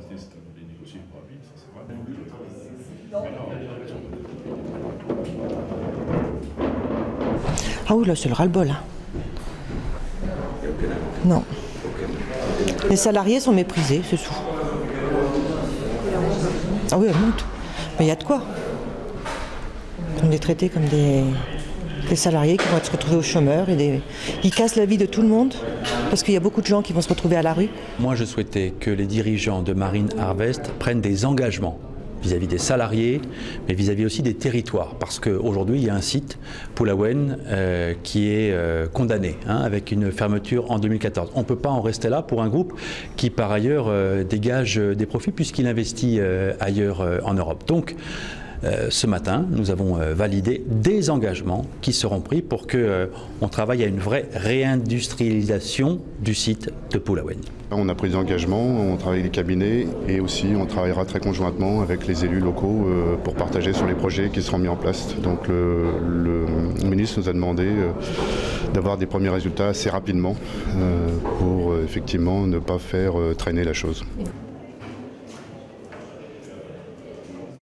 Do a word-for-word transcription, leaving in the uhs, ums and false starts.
artistes les négocient pour la vie, ça c'est vrai. Ah oui, là c'est le ras-le-bol. Hein. Non. Les salariés sont méprisés, c'est tout. Ah oui, elles montent. Mais il y a de quoi. On est traités comme des, des salariés qui vont être retrouvés au chômeur et des... ils cassent la vie de tout le monde parce qu'il y a beaucoup de gens qui vont se retrouver à la rue. Moi, je souhaitais que les dirigeants de Marine Harvest prennent des engagements vis-à-vis des salariés, mais vis-à-vis aussi des territoires. Parce qu'aujourd'hui, il y a un site, Pulawen, euh, qui est euh, condamné, hein, avec une fermeture en deux mille quatorze. On ne peut pas en rester là pour un groupe qui, par ailleurs, euh, dégage des profits puisqu'il investit euh, ailleurs euh, en Europe. Donc, Euh, ce matin, nous avons euh, validé des engagements qui seront pris pour qu'on euh, travaille à une vraie réindustrialisation du site de Pulawen. On a pris des engagements, on travaille avec les cabinets et aussi on travaillera très conjointement avec les élus locaux euh, pour partager sur les projets qui seront mis en place. Donc le, le ministre nous a demandé euh, d'avoir des premiers résultats assez rapidement euh, pour euh, effectivement ne pas faire euh, traîner la chose.